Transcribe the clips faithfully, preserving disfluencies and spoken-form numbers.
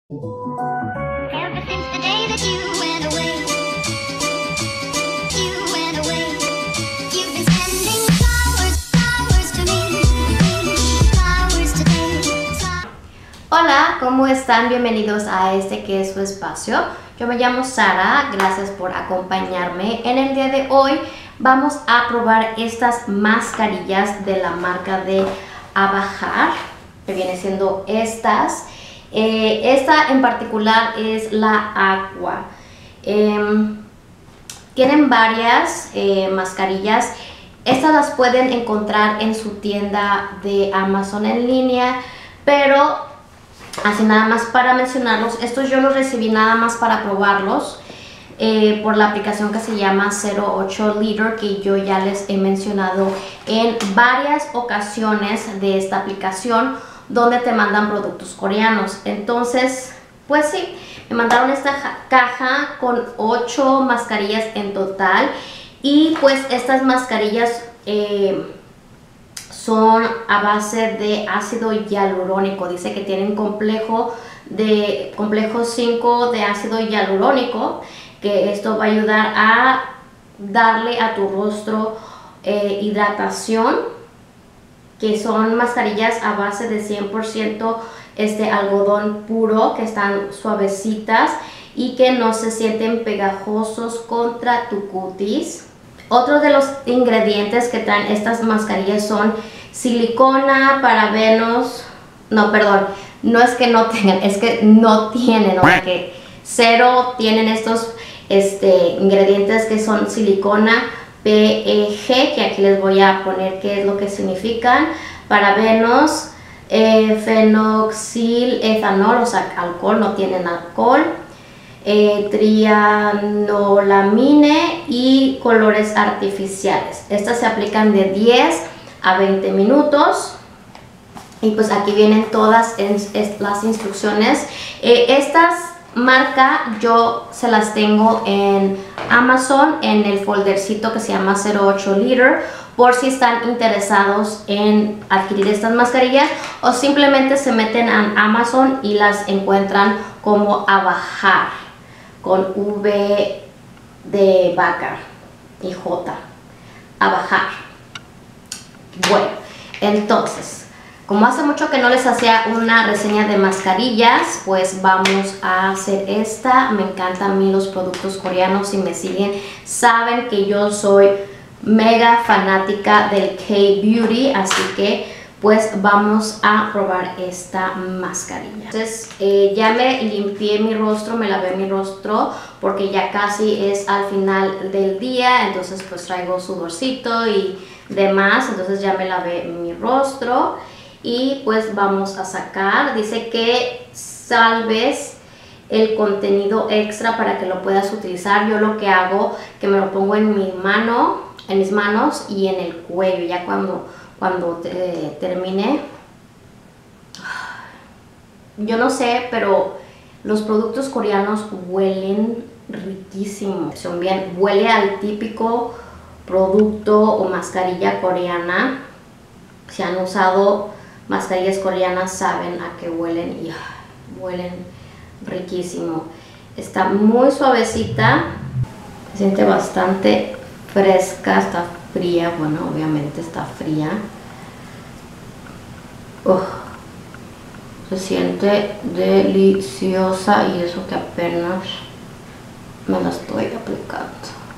Ever since the day that you went away, you went away. You've been sending flowers, flowers to me, flowers today. Hola, ¿cómo están? Bienvenidos a este que es su espacio. Yo me llamo Sara, gracias por acompañarme. En el día de hoy vamos a probar estas mascarillas de la marca de Avajar, que viene siendo estas. Eh, esta en particular es la Aqua. Eh, tienen varias eh, mascarillas. Estas las pueden encontrar en su tienda de Amazon en línea, pero así nada más para mencionarlos, estos yo los recibí nada más para probarlos eh, por la aplicación que se llama cero ocho Liter, que yo ya les he mencionado en varias ocasiones de esta aplicación, donde te mandan productos coreanos. Entonces, pues sí, me mandaron esta caja con ocho mascarillas en total. Y pues estas mascarillas eh, son a base de ácido hialurónico. Dice que tienen complejo de complejo cinco de ácido hialurónico, que esto va a ayudar a darle a tu rostro eh, hidratación, que son mascarillas a base de cien por ciento este algodón puro, que están suavecitas y que no se sienten pegajosos contra tu cutis. Otro de los ingredientes que traen estas mascarillas son silicona, parabenos, no, perdón, no es que no tengan, es que no tienen, o sea que cero tienen estos este, ingredientes que son silicona, P E G, que aquí les voy a poner qué es lo que significan, parabenos, eh, fenoxil etanol, o sea alcohol, no tienen alcohol, eh, trianolamine y colores artificiales. Estas se aplican de diez a veinte minutos. Y pues aquí vienen todas es, es, las instrucciones. Eh, estas marca yo se las tengo en Amazon en el foldercito que se llama cero ocho Liter, por si están interesados en adquirir estas mascarillas, o simplemente se meten a Amazon y las encuentran como Avajar con V de vaca y J, Avajar. Bueno, entonces, como hace mucho que no les hacía una reseña de mascarillas, pues vamos a hacer esta. Me encantan a mí los productos coreanos. Si me siguen, saben que yo soy mega fanática del K-Beauty, así que pues vamos a probar esta mascarilla. Entonces eh, ya me limpié mi rostro, me lavé mi rostro porque ya casi es al final del día, entonces pues traigo sudorcito y demás, entonces ya me lavé mi rostro. Y pues vamos a sacar, dice que salves el contenido extra para que lo puedas utilizar. Yo lo que hago, que me lo pongo en mi mano, en mis manos y en el cuello, ya cuando, cuando eh, termine. Yo no sé, pero los productos coreanos huelen riquísimo. Son bien, huele al típico producto o mascarilla coreana. Si han usado mascarillas coreanas saben a qué huelen y uh, huelen riquísimo. Está muy suavecita, se siente bastante fresca, está fría, bueno, obviamente está fría. Uh, se siente deliciosa y eso que apenas me la estoy aplicando.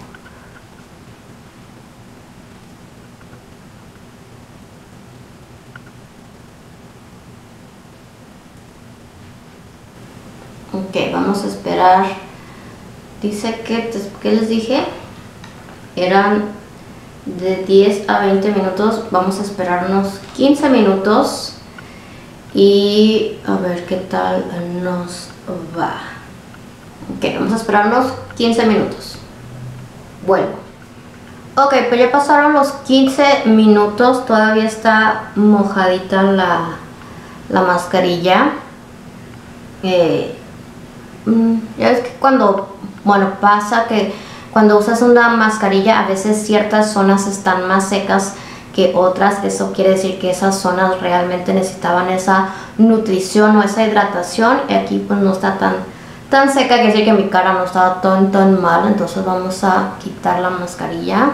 Ok, vamos a esperar. Dice que, ¿qué les dije? Eran de diez a veinte minutos. Vamos a esperar unos quince minutos y a ver qué tal nos va. Ok, vamos a esperar unos quince minutos. Bueno, ok, pues ya pasaron los quince minutos. Todavía está mojadita la, la mascarilla. Eh, Ya ves que cuando, bueno, pasa que cuando usas una mascarilla a veces ciertas zonas están más secas que otras. Eso quiere decir que esas zonas realmente necesitaban esa nutrición o esa hidratación. Y aquí pues no está tan, tan seca, que decir que mi cara no estaba tan tan mal. Entonces vamos a quitar la mascarilla.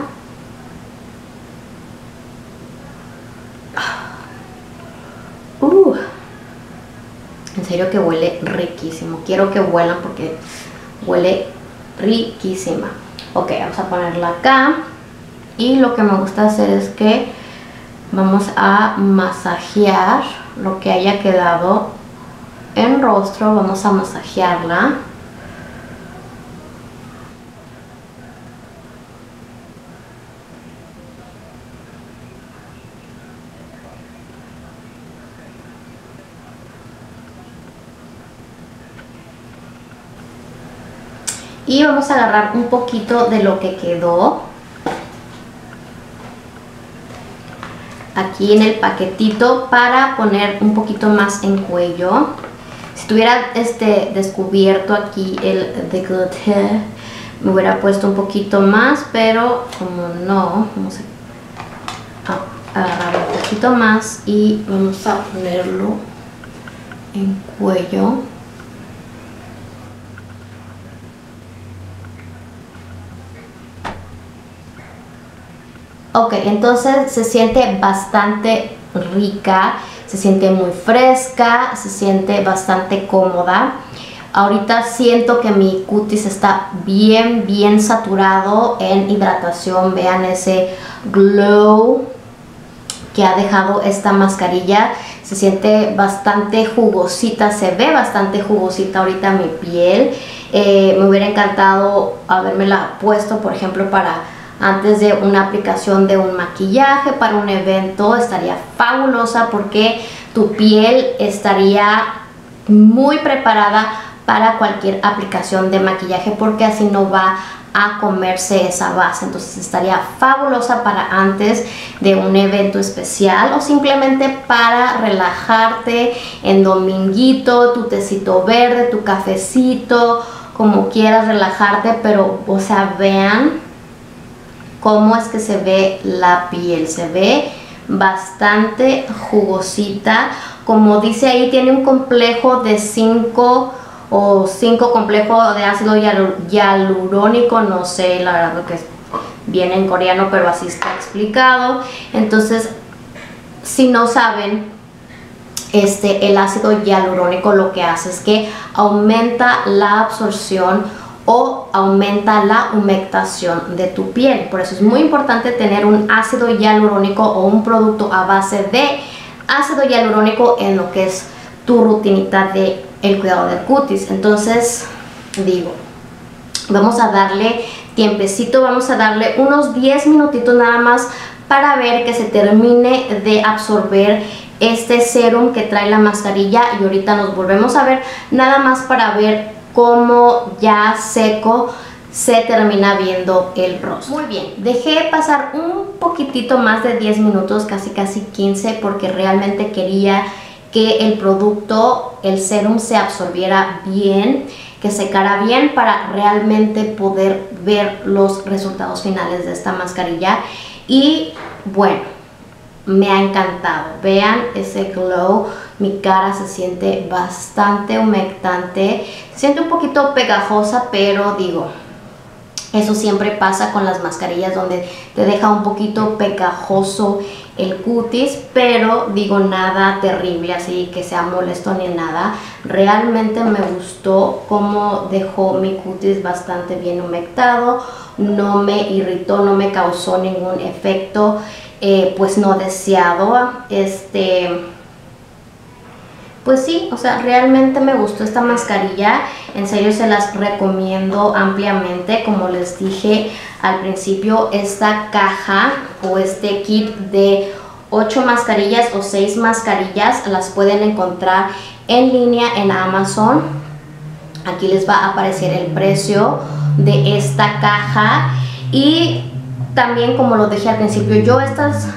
Uh, en serio que huele riquísimo. Quiero que huelan porque huele riquísima. Ok, vamos a ponerla acá. Y lo que me gusta hacer es que vamos a masajear lo que haya quedado en rostro. Vamos a masajearla. Y vamos a agarrar un poquito de lo que quedó aquí en el paquetito para poner un poquito más en cuello. Si tuviera este descubierto aquí el décolleté, me hubiera puesto un poquito más, pero como no, vamos a agarrar un poquito más y vamos a ponerlo en cuello. Ok, entonces se siente bastante rica, se siente muy fresca, se siente bastante cómoda. Ahorita siento que mi cutis está bien, bien saturado en hidratación. Vean ese glow que ha dejado esta mascarilla. Se siente bastante jugosita, se ve bastante jugosita ahorita mi piel. Eh, me hubiera encantado habérmela puesto, por ejemplo, para antes de una aplicación de un maquillaje, para un evento. Estaría fabulosa porque tu piel estaría muy preparada para cualquier aplicación de maquillaje, porque así no va a comerse esa base. Entonces estaría fabulosa para antes de un evento especial o simplemente para relajarte en dominguito, tu tecito verde, tu cafecito, como quieras relajarte. Pero, o sea, vean cómo es que se ve la piel. Se ve bastante jugosita. Como dice ahí, tiene un complejo de cinco o cinco complejo de ácido hialurónico. No sé la verdad lo que viene en coreano, pero así está explicado. Entonces, si no saben, este, el ácido hialurónico lo que hace es que aumenta la absorción o aumenta la humectación de tu piel. Por eso es muy importante tener un ácido hialurónico o un producto a base de ácido hialurónico en lo que es tu rutinita de el cuidado del cutis. Entonces, digo, vamos a darle tiempecito, vamos a darle unos diez minutitos nada más para ver que se termine de absorber este serum que trae la mascarilla. Y ahorita nos volvemos a ver nada más para ver cómo ya seco se termina viendo el rostro. Muy bien, dejé pasar un poquitito más de diez minutos, casi casi quince, porque realmente quería que el producto, el serum, se absorbiera bien, que secara bien para realmente poder ver los resultados finales de esta mascarilla. Y bueno, me ha encantado. Vean ese glow. Mi cara se siente bastante humectante. Se siente un poquito pegajosa, pero digo, eso siempre pasa con las mascarillas, donde te deja un poquito pegajoso el cutis, pero digo, nada terrible, así que sea molesto ni nada. Realmente me gustó cómo dejó mi cutis bastante bien humectado. No me irritó, no me causó ningún efecto eh, pues no deseado. Este... Pues sí, o sea, realmente me gustó esta mascarilla. En serio se las recomiendo ampliamente. Como les dije al principio, esta caja o este kit de ocho mascarillas o seis mascarillas las pueden encontrar en línea en Amazon. Aquí les va a aparecer el precio de esta caja. Y también, como lo dije al principio, yo estas...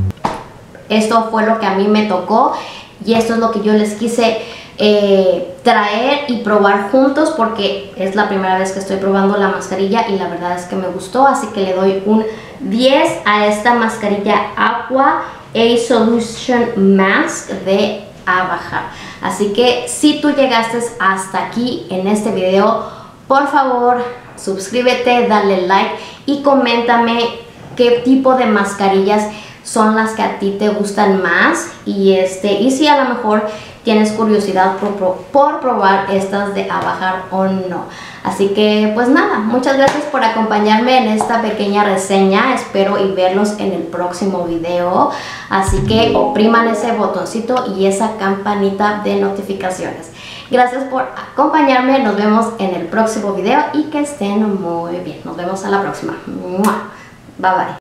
Esto fue lo que a mí me tocó. Y esto es lo que yo les quise eh, traer y probar juntos, porque es la primera vez que estoy probando la mascarilla y la verdad es que me gustó. Así que le doy un diez a esta mascarilla Aqua A Solution Mask de a bajar. Así que si tú llegaste hasta aquí en este video, por favor suscríbete, dale like y coméntame qué tipo de mascarillas son las que a ti te gustan más, y este y si a lo mejor tienes curiosidad por, por probar estas de a bajar o no. Así que pues nada, muchas gracias por acompañarme en esta pequeña reseña. Espero y verlos en el próximo video. Así que opriman ese botoncito y esa campanita de notificaciones. Gracias por acompañarme. Nos vemos en el próximo video y que estén muy bien. Nos vemos a la próxima. Bye bye.